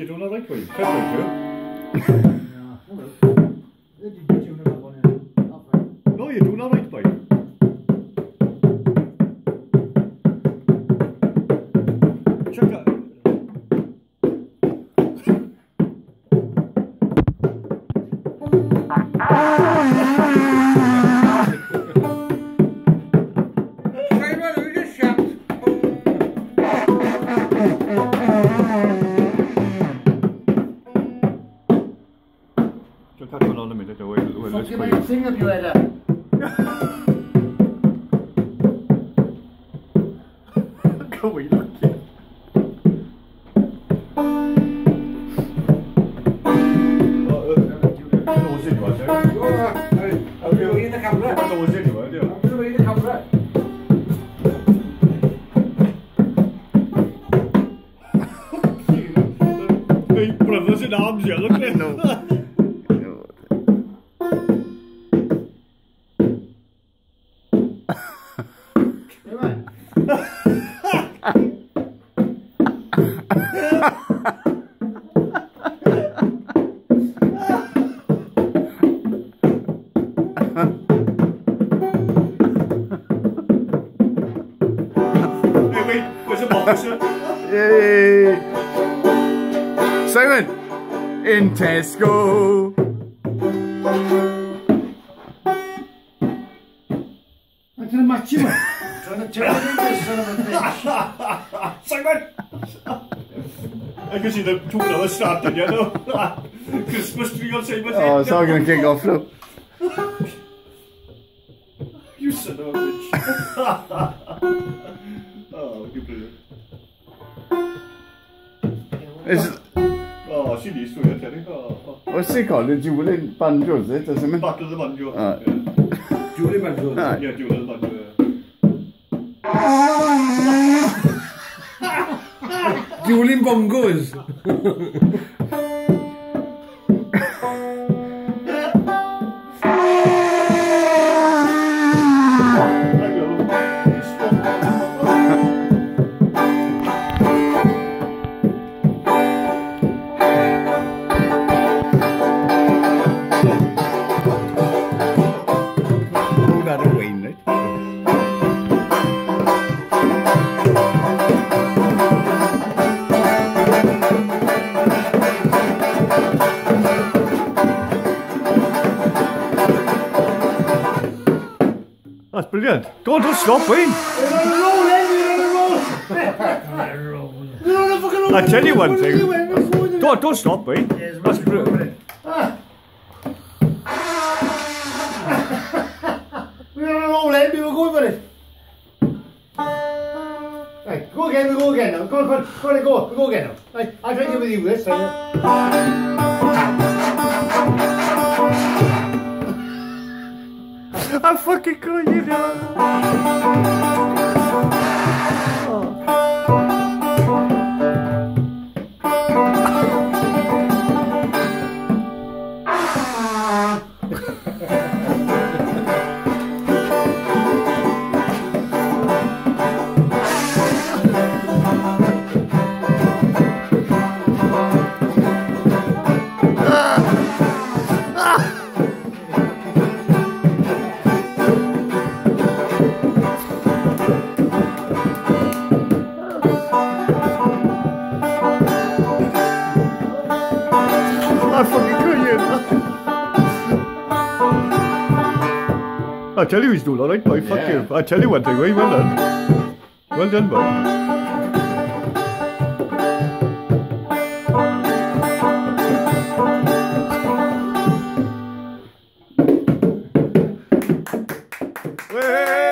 you're doing alright, boy. Fair play to you. No, you're doing alright, boy. Check that. Come on a minute, let's Fucking make a thing of you, Edda. Go away, look. Brothers in arms, yeah, look at it. No. Yay! Simon! In Tesco! I'm gonna match you, man. Trying to turn it into son of a bitch. Simon! I can see the two brothers starting, you know? Christmas tree on Simon's head. Oh, it's all gonna kick off now. You son of a bitch. Oh, you're brilliant. Oh, she needs to hear telling. What's it called? The dueling banjos, is it? Simon? Battle of the Banjo. Yeah. Dueling banjos. Yeah, duel of the Banjo. Dueling bongos. That's brilliant. Go on, don't stop, Wayne. You're on a roll, Ed. You're on a roll. I tell you one thing. Don't stop, Wayne. That's brilliant. We're on a roll, Ed. We were going for it. Right, go again. We go again now. Go on, go. We go again now. Right, I'll try to get with you this time. I'm fucking going, you know. I fucking couldn't. I tell you he's doing alright, boy. Fuck you. I tell you one thing, boy. Well done. Well done, boy. Way!